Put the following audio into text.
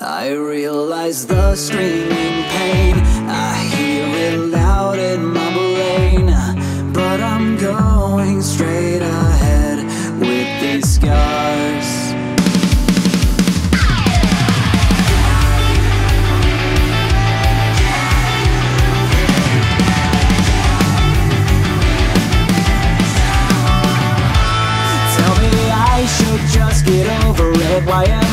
I realize the screaming pain, I hear it loud in my brain, but I'm going straight ahead with these scars. Tell me I should just get over it. Why am